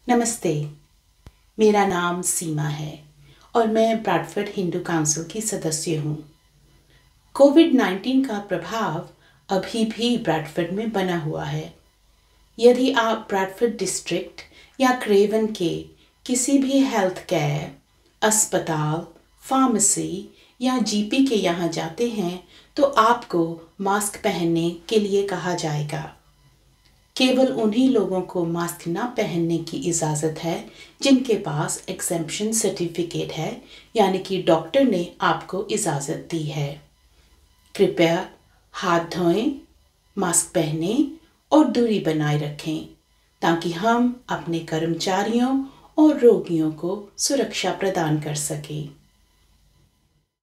नमस्ते, मेरा नाम सीमा है और मैं ब्रैडफोर्ड हिंदू काउंसिल की सदस्य हूँ। कोविड-19 का प्रभाव अभी भी ब्रैडफोर्ड में बना हुआ है। यदि आप ब्रैडफोर्ड डिस्ट्रिक्ट या क्रेवन के किसी भी हेल्थ केयर, अस्पताल, फार्मेसी या जीपी के यहाँ जाते हैं तो आपको मास्क पहनने के लिए कहा जाएगा। केवल उन्हीं लोगों को मास्क न पहनने की इजाज़त है जिनके पास एग्जेम्पशन सर्टिफिकेट है, यानी कि डॉक्टर ने आपको इजाज़त दी है। कृपया हाथ धोएं, मास्क पहनें और दूरी बनाए रखें ताकि हम अपने कर्मचारियों और रोगियों को सुरक्षा प्रदान कर सकें।